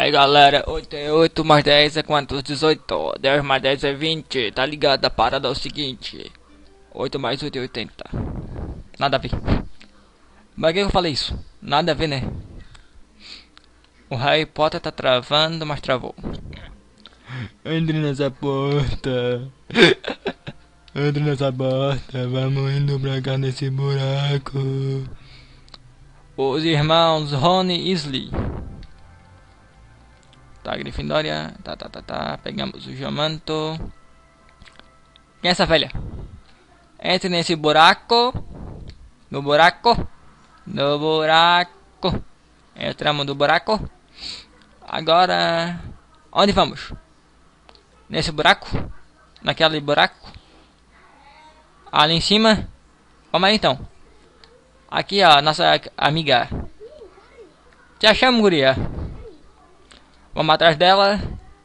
Aí galera, 8 mais 10 é quantos? 18. 10 mais 10 é 20. Tá ligado? A parada é o seguinte: 8 mais 8 é 80. Nada a ver. Mas que eu falei isso? Nada a ver, né? O Harry Potter tá travando, mas travou. Entre nessa porta. Entre nessa porta. Vamos indo pra cá nesse buraco. Os irmãos Rony e Weasley. Tá, Grifinória. Tá. Pegamos o Geomanto. Quem é essa velha? Entre nesse buraco. No buraco. No buraco. Entramos no buraco. Agora... onde vamos? Nesse buraco? Naquele buraco? Ali em cima? Vamos aí então. Aqui ó, nossa amiga. Te achamos, guria. Vamos atrás dela.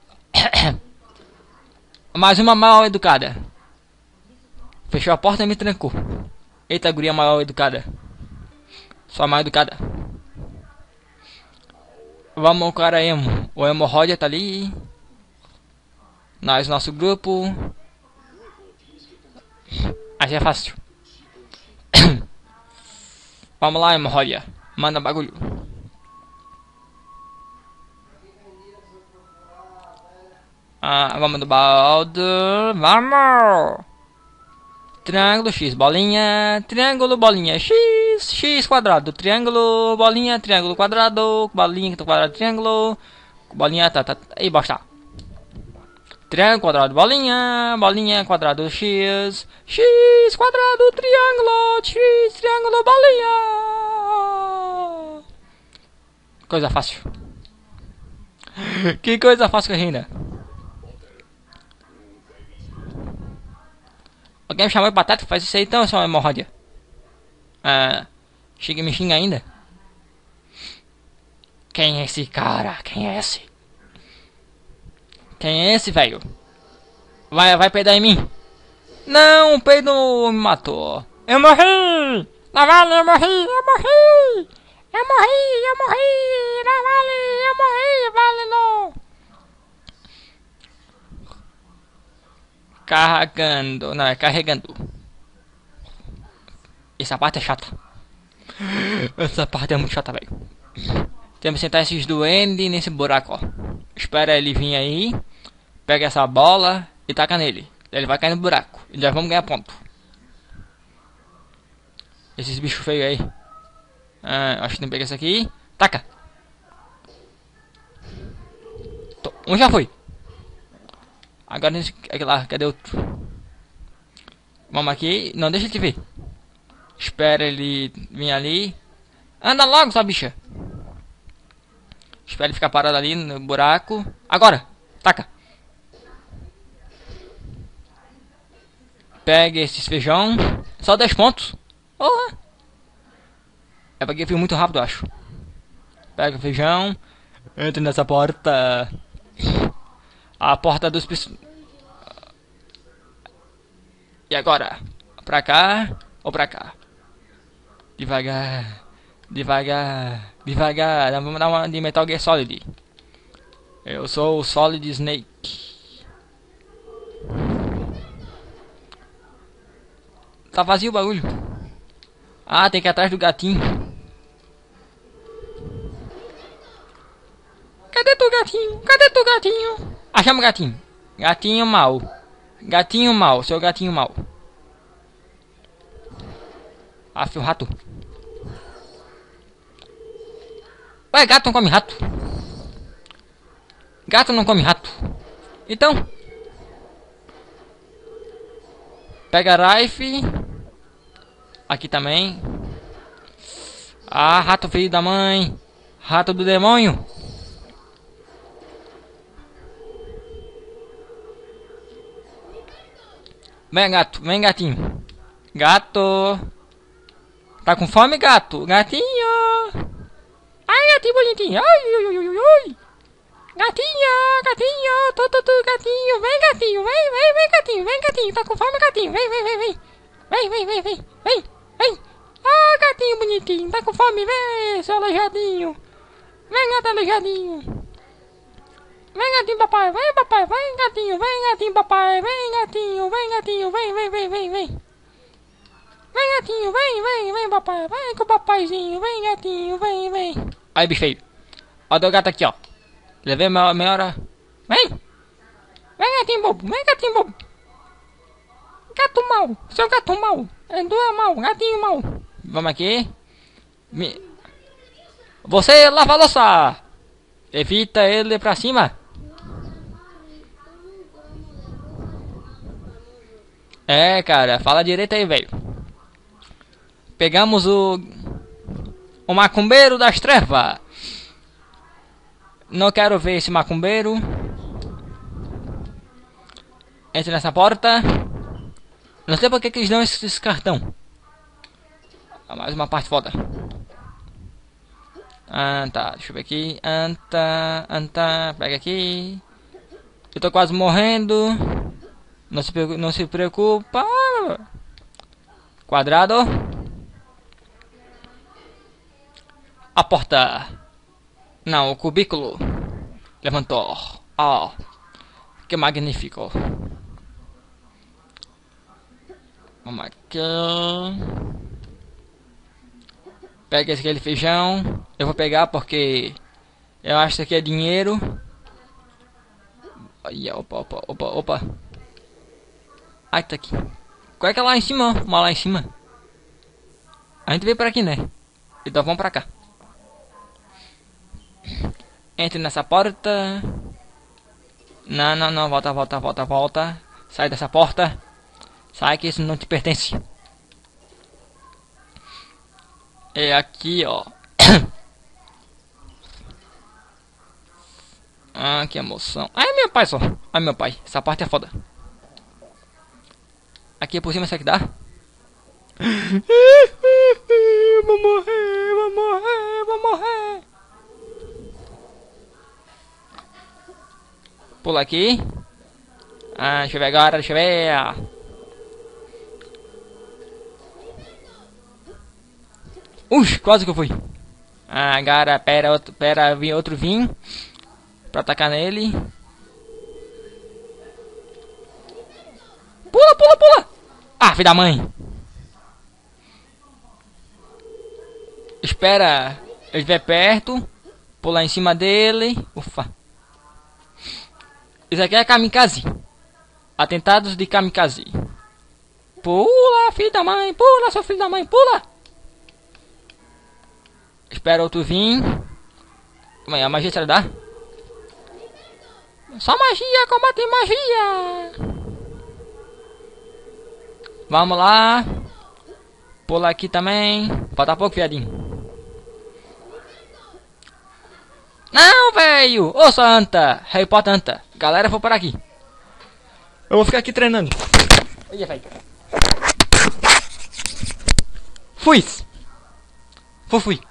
Mais uma mal educada. Fechou a porta e me trancou. Eita, guria mal educada. Só mal educada. Vamos o cara emo. O hemorroida tá ali. Nós, nosso grupo. Assim é fácil. Vamos lá, hemorroida. Manda bagulho. Vamos do balde. Vamos! Triângulo X, bolinha. Triângulo, bolinha. X quadrado. Triângulo, bolinha. Triângulo quadrado. Bolinha, quadrado, triângulo. Bolinha, tá. E bosta. Triângulo, quadrado, bolinha. Bolinha, quadrado, X. X quadrado, triângulo. X, triângulo, bolinha. Coisa fácil. Que coisa fácil, Regina. Alguém me chamou de batata? Faz isso aí então, sua hemorroida. Chega e me xinga ainda. Quem é esse cara? Quem é esse? Quem é esse, velho? Vai peidar em mim? Não, o peido me matou. Eu morri! Na vale, eu morri! Na vale, eu morri! Vale não! Carregando, não, é carregando. Essa parte é chata. Essa parte é muito chata, velho. Temos que sentar esses duendes nesse buraco, ó. Espera ele vir aí. Pega essa bola e taca nele. Ele vai cair no buraco. E já vamos ganhar ponto. Esses bichos feios aí. Acho que tem que pegar esse aqui. Taca. Um já foi. Agora nesse... aqui lá, cadê outro? Vamos aqui, não deixa ele te ver. Espera ele vir ali. Anda logo, sua bicha. Espera ele ficar parado ali no buraco. Agora, taca. Pega esses feijão. Só 10 pontos. Porra. É porque eu fui muito rápido, acho. Pega o feijão. Entra nessa porta. A porta dos... E agora? Pra cá ou pra cá? Devagar. Vamos dar uma de Metal Gear Solid. Eu sou o Solid Snake. Tá vazio o bagulho. Tem que ir atrás do gatinho. Cadê tu, gatinho? Achamos o gatinho. Gatinho mau. Seu gatinho mau. Fio rato. Ué, gato não come rato. Gato não come rato. Então. Pega a Rife. Aqui também. Rato filho da mãe. Rato do demônio. Vem, gato. Vem, gatinho. Gato. Tá com fome, gato? Gatinho. Ai, gatinho bonitinho. Ai. Gatinho. Gatinho. Vem, gatinho. Vem, gatinho. Tá com fome, gatinho. Vem. Gatinho bonitinho. Tá com fome. Vem, seu aleijadinho. Vem, gato aleijadinho. Vem, gatinho, papai. Vem, papai. Vem, gatinho, papai. Vem, gatinho, vem, vem, vem, vem, vem. Vem, gatinho, vem, papai. Vem com o papaizinho. Vem, gatinho, vem. Aí, bicho feio. Olha o gato aqui, ó. Levei meia hora. Vem. Vem, gatinho bobo. Vem, gatinho bobo. Gato mau. Seu gato mau. Tu é mau. Gatinho mau. Vamos aqui. Você lava a louça. Evita ele pra cima. É, cara. Fala direito aí, velho. Pegamos o macumbeiro das trevas. Não quero ver esse macumbeiro. Entre nessa porta. Não sei porque que eles dão esse cartão. Mais uma parte foda. Tá, deixa eu ver aqui. Pega aqui. Eu tô quase morrendo. Não se preocupa. Quadrado. A porta. Não, o cubículo. Levantou. Oh, que magnífico. Vamos aqui. Pega aquele feijão. Eu vou pegar porque eu acho que aqui é dinheiro. Aí, opa. Ai, tá aqui. Qual é que é lá em cima? Uma lá em cima. A gente veio por aqui, né? Então vamos pra cá. Entre nessa porta. Não, volta. Sai dessa porta. Sai que isso não te pertence. É aqui, ó. Que emoção. Ai, meu pai só. Ai, meu pai. Essa parte é foda. Aqui por cima, será que dá? Vou morrer. Pula aqui. Deixa eu ver agora, quase que eu fui. Agora, pera, outro vim. Pra atacar nele. Pula! Filho da mãe. Espera ele estiver perto. Pular em cima dele. Ufa. Isso aqui é kamikaze. Atentados de kamikaze. Pula, filho da mãe. Pula, seu filho da mãe. Pula. Espera outro vir. A magia será dar? Só magia, combate magia. Vamos lá. Pula aqui também. Falta pouco, viadinho. Não, velho. Ô, Santa. Harry Potter Anta. Galera, vou por aqui. Eu vou ficar aqui treinando. Olha, velho. Fui.